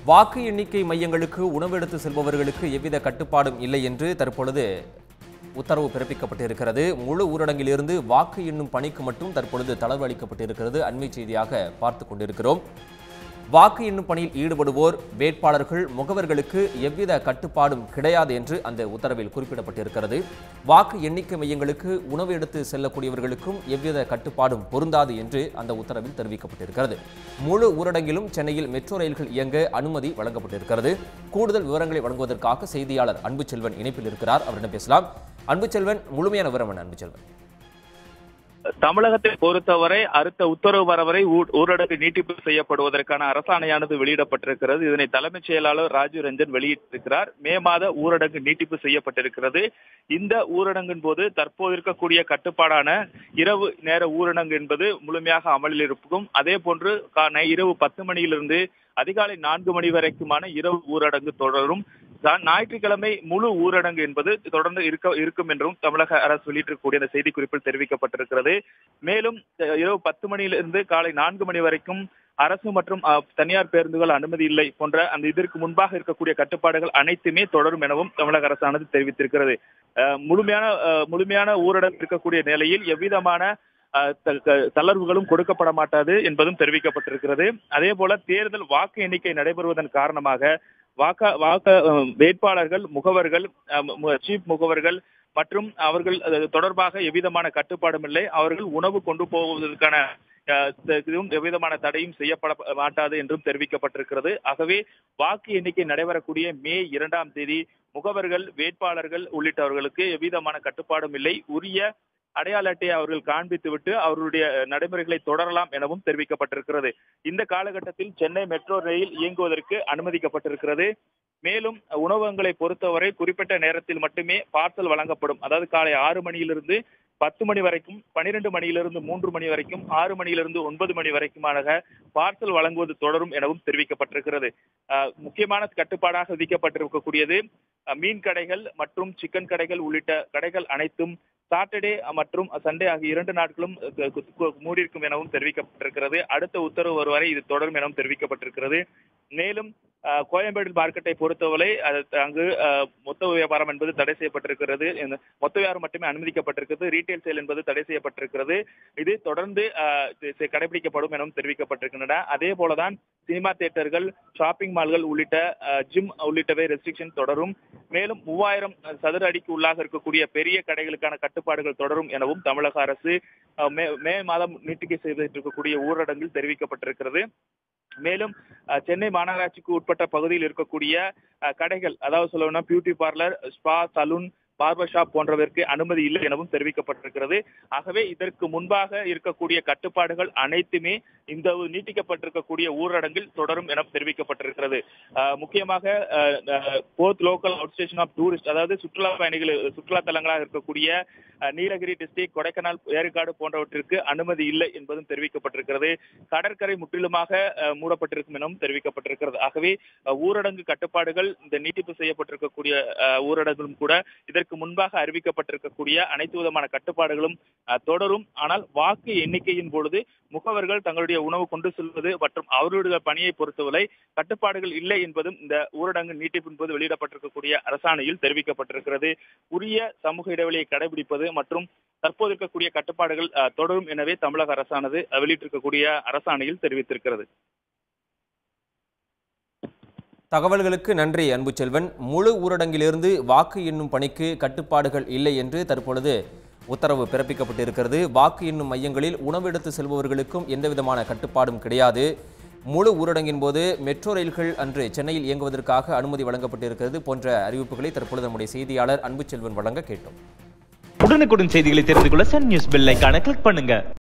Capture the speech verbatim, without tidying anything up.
வாக்கு எண்ணிக்கை மையங்களுக்கு உணவு எடுத்து செல்பவர்களுக்கு எவ்வித கட்டுப்பாடும் இல்லை என்று தற்பொழுது உத்தரவு பிறப்பிக்கப்பட்டிருக்கிறது. முழு ஊரடங்கிலிருந்து வாக்கு எண்ணும் பணிக்கு மட்டும் தற்பொழுது தளர்வு அளிக்கப்பட்டிருக்கிறது. அண்மை செய்தியாக பார்த்துக் கொண்டிருக்கிறோம். வாக்கு எண்ணும் பணியில் ஈடுபடுவோர், வேட்பாளர்கள், முகவர்களுக்கு எவ்வித கட்டுப்பாடும் கிடையாது என்று அந்த உத்தரவில் குறிப்பிடப்பட்டிருக்கிறது. வாக்கு எண்ணிக்கை மையங்களுக்கு உணவு எடுத்து செல்லக்கூடியவர்களுக்கும் எவ்வித கட்டுப்பாடும் பொருந்தாது என்று அந்த உத்தரவில் தெரிவிக்கப்பட்டிருக்கிறது. முழு ஊரடங்கிலும் சென்னையில் மெட்ரோ ரயில்கள் இயங்க அனுமதி வழங்கப்பட்டிருக்கிறது. கூடுதல் விவரங்களை வழங்குவதற்காக செய்தியாளர் அன்புச்செல்வன் இணைப்பில் இருக்கிறார். அவரிடம் பேசலாம். அன்புச்செல்வன், முழுமையான விவரம் என்ன? அன்புச்செல்வன், தமிழகத்தை பொறுத்தவரை அடுத்த உத்தரவு வர வரை ஊரடங்கு நீட்டிப்பு செய்யப்படுவதற்கான அரசாணையானது வெளியிடப்பட்டிருக்கிறது. இதனை தலைமைச் செயலாளர் ராஜீவ் ரஞ்சன் வெளியிட்டிருக்கிறார். மே மாத ஊரடங்கு நீட்டிப்பு செய்யப்பட்டிருக்கிறது. இந்த ஊரடங்கின் போது தற்போது இருக்கக்கூடிய கட்டுப்பாடான இரவு நேர ஊரடங்கு என்பது முழுமையாக அமலில் இருக்கும். அதே போன்று இரவு பத்து மணியிலிருந்து அதிகாலை நான்கு மணி வரைக்குமான இரவு ஊரடங்கு தொடரும். ஞாயிற்றுக்கிழமை முழு ஊரடங்கு என்பது தொடர்ந்து இருக்க இருக்கும் என்றும் தமிழக அரசு வெளியிட்டிருக்கக்கூடிய அந்த செய்தி குறிப்பில் தெரிவிக்கப்பட்டிருக்கிறது. மேலும் இரவு பத்து மணியிலிருந்து காலை நான்கு மணி வரைக்கும் அரசு மற்றும் தனியார் பேருந்துகள் அனுமதி இல்லை போன்ற அந்த இதற்கு முன்பாக இருக்கக்கூடிய கட்டுப்பாடுகள் அனைத்துமே தொடரும் எனவும் தமிழக அரசானது தெரிவித்திருக்கிறது. முழுமையான முழுமையான ஊரடங்கு இருக்கக்கூடிய நிலையில் எவ்விதமான தளர்வுகளும் கொடுக்கப்பட மாட்டாது என்பதும் தெரிவிக்கப்பட்டிருக்கிறது. அதே போல தேர்தல் வாக்கு எண்ணிக்கை நடைபெறுவதன் காரணமாக வாக்க வாக்க வேட்பாளர்கள், முகவர்கள், சீஃப் முகவர்கள் மற்றும் அவர்கள் தொடர்பாக எவ்விதமான கட்டுப்பாடும் இல்லை. அவர்கள் உணவு கொண்டு போவதற்கான எவ்விதமான தடையும் செய்யப்பட மாட்டாது என்றும் தெரிவிக்கப்பட்டிருக்கிறது. ஆகவே வாக்கு எண்ணிக்கை நடைபெறக்கூடிய மே இரண்டாம் தேதி முகவர்கள், வேட்பாளர்கள் உள்ளிட்டவர்களுக்கு எவ்விதமான கட்டுப்பாடும் இல்லை. உரிய அடையாள அட்டையை அவர்கள் காண்பித்துவிட்டு அவர்களுடைய நடைமுறைகளை தொடரலாம் எனவும் தெரிவிக்கப்பட்டிருக்கிறது. இந்த காலகட்டத்தில் சென்னை மெட்ரோ ரயில் இயங்குவதற்கு அனுமதிக்கப்பட்டிருக்கிறது. மேலும் உணவகங்களை பொறுத்தவரை குறிப்பிட்ட நேரத்தில் மட்டுமே பார்சல் வழங்கப்படும். அதாவது காலை ஆறு மணியிலிருந்து பத்து மணி வரைக்கும், பனிரெண்டு மணியிலிருந்து மூன்று மணி வரைக்கும், ஆறு மணியிலிருந்து ஒன்பது மணி வரைக்குமான பார்சல் வழங்குவது தொடரும் எனவும் தெரிவிக்கப்பட்டிருக்கிறது. முக்கியமான கட்டுப்பாடாக விதிக்கப்பட்டிருக்கக்கூடியது மீன் கடைகள் மற்றும் சிக்கன் கடைகள் உள்ளிட்ட கடைகள் அனைத்தும் சாட்டர்டே மற்றும் சண்டே ஆகிய இரண்டு நாட்களும் மூடியிருக்கும் எனவும் தெரிவிக்கப்பட்டிருக்கிறது. அடுத்த உத்தரவு வரும் வரை இது தொடரும் எனவும் தெரிவிக்கப்பட்டிருக்கிறது. மேலும் கோயம்பேடு மார்க்கெட்டை பொறுத்தவரை அங்கு மொத்த வியாபாரம் என்பது தடை செய்யப்பட்டிருக்கிறது. மொத்த வியாபாரம் மட்டுமே அனுமதிக்கப்பட்டிருக்கிறது. ரீட்டைல் சேல் என்பது தடை செய்யப்பட்டிருக்கிறது. இது தொடர்ந்து கடைபிடிக்கப்படும் எனவும் தெரிவிக்கப்பட்டிருக்கின்றன. அதே போலதான் சினிமா தியேட்டர்கள், ஷாப்பிங் மால்கள் உள்ளிட்ட ஜிம் உள்ளிட்டவை ரெஸ்ட்ரிக்ஷன் தொடரும். மேலும் மூவாயிரம் சதுர அடிக்கு உள்ளாக இருக்கக்கூடிய பெரிய கடைகளுக்கான கட்டுப்பாடுகள் தொடரும் எனவும் தமிழக அரசு மே மாதம் நீட்டிக்கை செய்திருக்கக்கூடிய ஊரடங்கில் தெரிவிக்கப்பட்டிருக்கிறது. மேலும் சென்னை மாநகராட்சிக்கு உட்பட்ட பகுதியில் இருக்கக்கூடிய கடைகள், அதாவது சொல்லணும்னா beauty parlour, spa, saloon, barber shop போன்றவருக்கு அனுமதி இல்லை எனவும் தெரிவிக்கப்பட்டிருக்கிறது. ஆகவே இதற்கு முன்பாக இருக்கக்கூடிய கட்டுப்பாடுகள் அனைத்துமே இந்த நீட்டிக்கப்பட்டிருக்கக்கூடிய ஊரடங்கில் தொடரும் என தெரிவிக்கப்பட்டிருக்கிறது. முக்கியமாக both local out station of tourist, அதாவது சுற்றுலா பயணிகள் சுற்றுலா தலங்களாக இருக்கக்கூடிய நீலகிரி டிஸ்ட்ரிக்ட், கொடைக்கானல், ஏற்காடு போன்றவற்றிற்கு அனுமதி இல்லை என்பதும் தெரிவிக்கப்பட்டிருக்கிறது. கடற்கரை முற்றிலுமாக மூடப்பட்டிருக்கும் எனவும் தெரிவிக்கப்பட்டிருக்கிறது. ஆகவே ஊரடங்கு கட்டுப்பாடுகள் இந்த நீட்டிப்பு செய்யப்பட்டிருக்கக்கூடிய ஊரடங்கும் கூட இதற்கு முன்பாக அறிவிக்கப்பட்டிருக்கக்கூடிய அனைத்து விதமான கட்டுப்பாடுகளும் தொடரும். ஆனால் வாக்கு எண்ணிக்கையின் பொழுது முகவர்கள் தங்களுடைய உணவு கொண்டு செல்வது மற்றும் அவர்களுடைய பணியை பொறுத்தவரை கட்டுப்பாடுகள் இல்லை என்பதும் இந்த ஊரடங்கு நீட்டிப்பின் போது வெளியிடப்பட்டிருக்கக்கூடிய அரசாணையில் தெரிவிக்கப்பட்டிருக்கிறது. உரிய சமூக இடைவெளியை கடைபிடிப்பது மற்றும் தற்போது இருக்கக்கூடிய கட்டுப்பாடுகள் தொடரும் எனவே தமிழக அரசானது வெளியிட்டிருக்கக்கூடிய அரசாணையில் தெரிவித்திருக்கிறது. தகவல்களுக்கு நன்றி அன்புச்செல்வன். முழு ஊரடங்கிலிருந்து வாக்கு எண்ணும் பணிக்கு கட்டுப்பாடுகள் இல்லை என்று தற்பொழுது உத்தரவு பிறப்பிக்கப்பட்டிருக்கிறது. வாக்கு எண்ணும் மையங்களில் உணவு எடுத்து செல்பவர்களுக்கும் எந்தவிதமான கட்டுப்பாடும் கிடையாது. முழு ஊரடங்கின் போது மெட்ரோ ரயில்கள் அன்று சென்னையில் இயங்குவதற்காக அனுமதி வழங்கப்பட்டிருக்கிறது போன்ற அறிவிப்புகளை தற்பொழுது நம்முடைய செய்தியாளர் அன்புச்செல்வன் வழங்க கேட்டோம். உடனுக்குடன் செய்திகளை தெரிந்து கொள்ள சன் நியூஸ் பெல் ஐகானை கிளிக் பண்ணுங்க.